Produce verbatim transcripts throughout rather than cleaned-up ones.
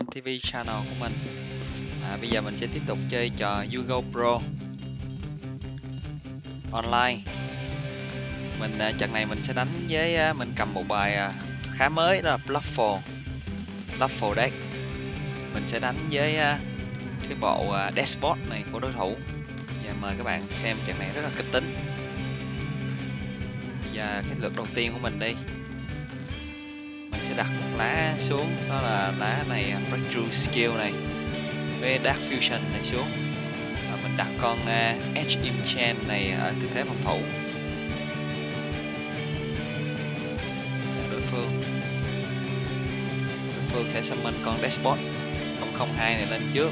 One ti vi channel của mình. à, Bây giờ mình sẽ tiếp tục chơi trò Yugo Pro online. Mình à, trận này mình sẽ đánh với à, mình cầm một bài à, khá mới, đó là Bluffle Bluffle deck. Mình sẽ đánh với à, cái bộ à, Despot này của đối thủ. Và mời các bạn xem trận này rất là kịch tính. Và cái lượt đầu tiên của mình đi, mình sẽ đặt một lá xuống, đó là lá này Breakthrough Skill này với Dark Fusion này xuống. Và mình đặt con uh, Edge Enchant này ở tư thế phòng thủ. Và đối phương đối phương sẽ summon con Despot không không hai này lên trước.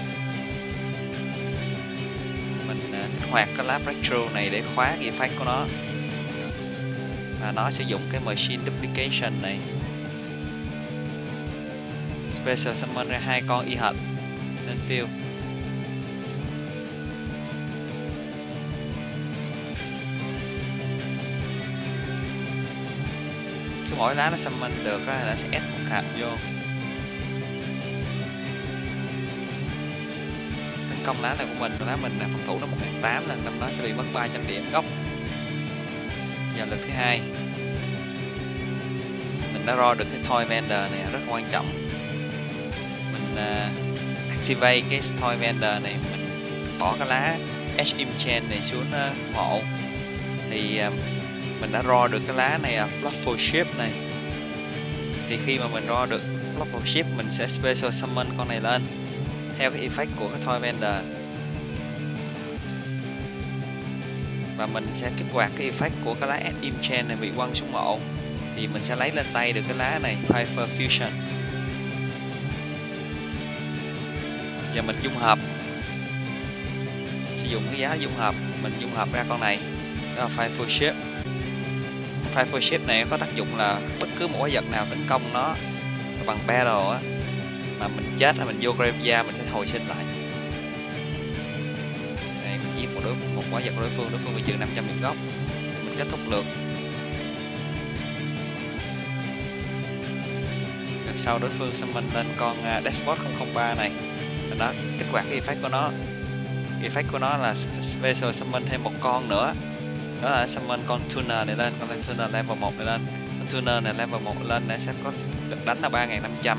Mình uh, kích hoạt cái lá Breakthrough này để khóa cái effect của nó. Và nó sử dụng cái Machine Duplication này. Special Summon ra hai con y hệt lên field. Cứ mỗi lá nó summon được là nó sẽ ép một hạt vô. Tấn công lá này của mình, lá mình là phòng thủ nó một nghìn tám trăm, lần năm đó sẽ bị mất ba trăm điểm gốc. Vào lượt thứ hai, mình đã draw được cái Toy Vendor này rất quan trọng. Mình uh, activate cái Toy Vendor này, mình bỏ cái lá Edge Enchant này xuống uh, hộ. Thì uh, mình đã draw được cái lá này là uh, Bluffle Ship này. Thì khi mà mình draw được Bluffle Ship, mình sẽ Special Summon con này lên theo cái effect của cái Toy Vendor. Và mình sẽ kích hoạt cái effect của cái lá Edge Enchant này bị quăng xuống mộ. Thì mình sẽ lấy lên tay được cái lá này Hyper Fusion. Và mình dung hợp, sử dụng cái giá dung hợp, mình dung hợp ra con này, đó là Fireful Shape. Fireful Shape này có tác dụng là bất cứ một quái vật nào tấn công nó bằng battle á, mà mình chết là mình vô graveyard mình sẽ hồi sinh lại. Đây, mình giết một đối một quái vật của đối phương, đối phương bị trừ năm trăm điểm gốc. Mình kết thúc lượt. Lần sau đối phương summon lên con Despot không không ba này. Đó, kích hoạt cái effect của nó. Effect của nó là Special Summon thêm một con nữa, đó là summon con Tuner này lên, con Tuner level một này lên. Con Tuner này level một lên để sẽ có được đánh là ba nghìn năm trăm.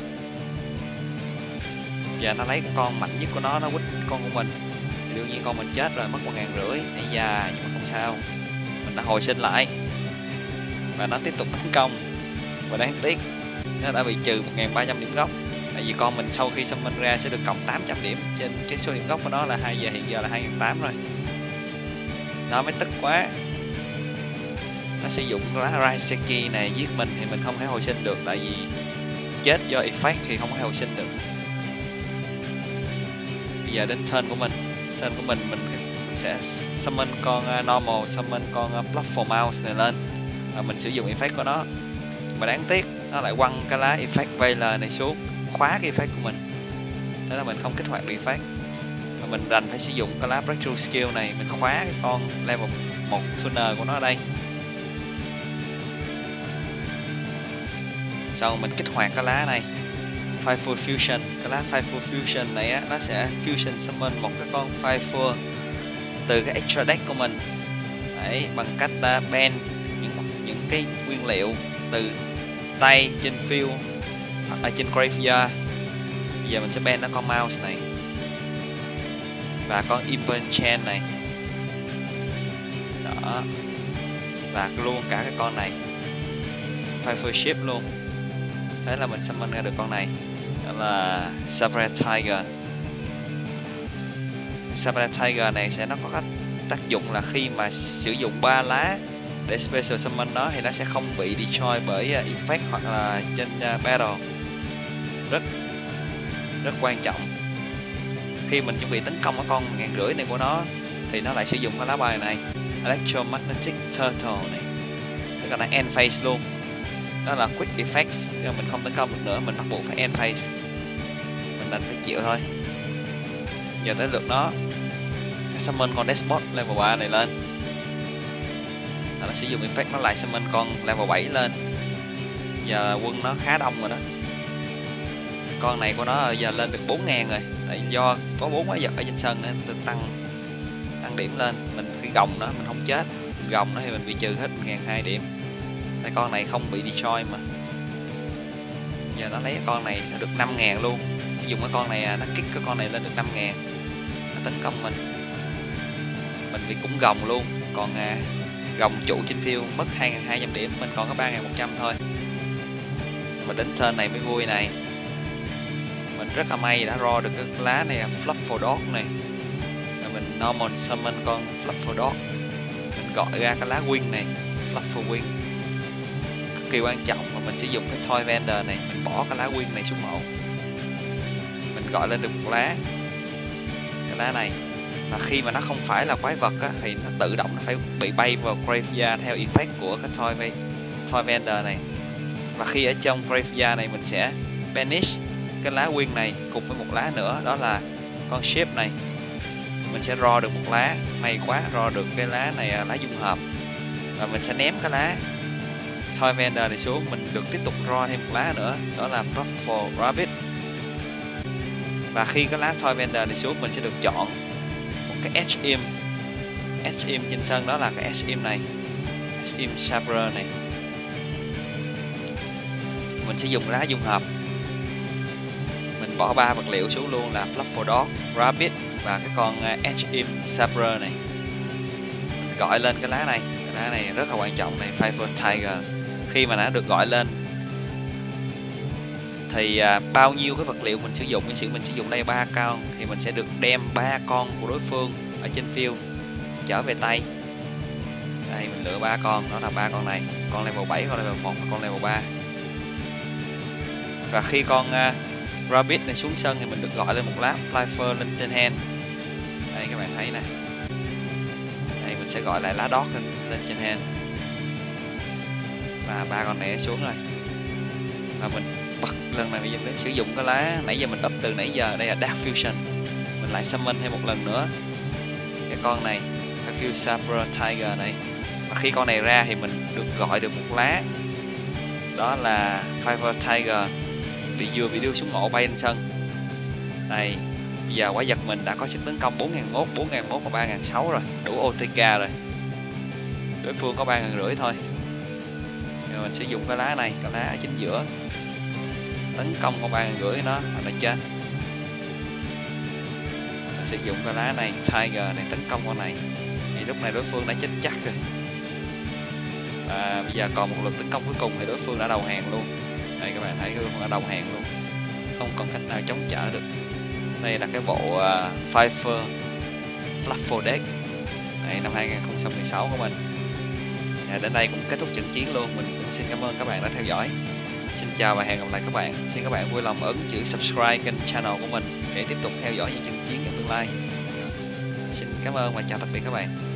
Và nó lấy con mạnh nhất của nó, nó quýt con của mình. Thì đương nhiên con mình chết rồi, mất một nghìn rưỡi. Ây da, nhưng mà không sao, mình đã hồi sinh lại. Và nó tiếp tục tấn công. Và đáng tiếc, nó đã bị trừ một nghìn ba trăm điểm gốc. Tại vì con mình sau khi summon ra sẽ được cộng tám trăm điểm. Trên cái số điểm gốc của nó là hai giờ, hiện giờ là hai nghìn tám trăm rồi. Nó mới tức quá. Nó sử dụng lá Raiseki này giết mình thì mình không thể hồi sinh được. Tại vì chết do effect thì không thể hồi sinh được. Bây giờ đến turn của mình. Turn của mình mình sẽ summon con normal, summon con Bluffle Mouse này lên. Và mình sử dụng effect của nó. Mà đáng tiếc nó lại quăng cái lá effect Veiler này xuống, khóa cái effect của mình. Thế là mình không kích hoạt được effect. Và mình đành phải sử dụng cái lá Breakthrough Skill này, mình khóa cái con level một Tuner của nó ở đây. Sau mình kích hoạt cái lá này Fireful Fusion. Cái lá Fireful Fusion này á, nó sẽ Fusion Summon một cái con Fireful từ cái extra deck của mình. Đấy, bằng cách uh, ban những, những cái nguyên liệu từ tay trên field ở trên graveyard. Bây giờ mình sẽ ban nó con mouse này và con Enchant này đó, và luôn cả cái con này Fireful Ship luôn. Thế là mình summon ra được con này, đó là Sabre Tiger. Sabre Tiger này sẽ nó có cái tác dụng là khi mà sử dụng ba lá để Special Summon nó thì nó sẽ không bị destroy bởi uh, effect hoặc là trên uh, battle. Rất rất quan trọng. Khi mình chuẩn bị tấn công cái con ngàn rưỡi này của nó thì nó lại sử dụng cái lá bài này Electromagnetic Turtle này, tức là nó end phase luôn. Đó là quick effects, nhưng mình không tấn công được nữa, mình bắt buộc phải end phase. Mình đành phải chịu thôi. Giờ tới lượt nó. Cái summon con Despot level ba này lên. Đó là sử dụng effect nó lại summon con level bảy lên. Giờ quân nó khá đông rồi đó. Con này của nó giờ lên được bốn ngàn rồi. Tại do có bốn quái vật ở trên sân nên tôi tăng tăng điểm lên. Mình khi gồng nó mình không chết, mình gồng nó thì mình bị trừ hết một nghìn hai điểm. Tại con này không bị destroy mà. Giờ nó lấy cái con này nó được năm ngàn luôn. Dùng cái con này nó kích cái con này lên được năm ngàn. Nó tấn công mình. Mình bị cũng gồng luôn. Còn à, gồng trụ trên field mất hai nghìn hai trăm điểm, mình còn có ba nghìn một trăm thôi. Mà đến turn này mới vui này. Mình rất là may đã ro được cái lá này, Fluffordog này. Rồi mình normal summon con Fluffordog. Mình gọi ra cái lá wing này, Fluffer wing. Cực kỳ quan trọng mà mình sử dụng cái Toy Vendor này, mình bỏ cái lá wing này xuống mộ. Mình gọi lên được một lá. Cái lá này là khi mà nó không phải là quái vật á, thì nó tự động nó phải bị bay vào graveyard theo effect của cái Toy, Toy Vendor này. Và khi ở trong graveyard này mình sẽ banish cái lá wing này cùng với một lá nữa, đó là con ship này. Mình sẽ ro được một lá, may quá ro được cái lá này, lá dung hợp. Và mình sẽ ném cái lá Toy Vendor này xuống, mình được tiếp tục ro thêm một lá nữa, đó là Truffle Rabbit. Và khi cái lá Toy Vendor này xuống mình sẽ được chọn một cái H-Im H-Im trên sân, đó là cái H-Im này, H-Im Sabre này. Mình sẽ dùng lá dung hợp. Mình bỏ ba vật liệu xuống luôn là Fluffordog, Rabbit và cái con H-Im Sabre này. Mình gọi lên cái lá này. Cái lá này rất là quan trọng này, Fiber Tiger. Khi mà nó được gọi lên thì à, bao nhiêu cái vật liệu mình sử dụng, mình sử mình sử dụng đây ba con thì mình sẽ được đem ba con của đối phương ở trên field trở về tay. Đây mình lựa ba con, đó là ba con này, con level bảy, con level một và con level ba. Và khi con uh, Rabbit này xuống sân thì mình được gọi lên một lá Flyfer lên trên hand. Đây các bạn thấy nè. Đây mình sẽ gọi lại lá Dog lên, lên trên hand. Và ba con này xuống rồi. Và mình bật lần này để sử dụng cái lá nãy giờ mình up từ nãy giờ, đây là Dark Fusion. Mình lại summon thêm một lần nữa cái con này, cái Field Sabre Tiger này. Và khi con này ra thì mình được gọi được một lá, đó là Fiber Tiger, bị vừa bị đưa xuống mộ bay lên sân. Đây bây giờ quái vật mình đã có sức tấn công bốn nghìn một trăm, bốn nghìn một trăm và ba nghìn sáu trăm rồi, đủ ô tê ca rồi. Đối phương có ba nghìn năm trăm thôi. Rồi mình sử dụng cái lá này, cái lá ở chính giữa, tấn công con ba nghìn năm trăm nó là nó chết. Mình sử dụng cái lá này, Tiger này, tấn công con này thì lúc này đối phương đã chết chắc rồi. Và bây giờ còn một lượt tấn công cuối cùng thì đối phương đã đầu hàng luôn. Đây các bạn thấy đối phương đã đầu hàng luôn, không còn cách nào chống trả được. Đây là cái bộ uh, Fifer Fluffle deck này năm hai nghìn không trăm mười sáu của mình. À, đến đây cũng kết thúc trận chiến luôn. Mình cũng xin cảm ơn các bạn đã theo dõi. Xin chào và hẹn gặp lại các bạn. Xin các bạn vui lòng ấn chữ subscribe kênh channel của mình để tiếp tục theo dõi những trận chiến trong tương lai. Xin cảm ơn và chào tạm biệt các bạn.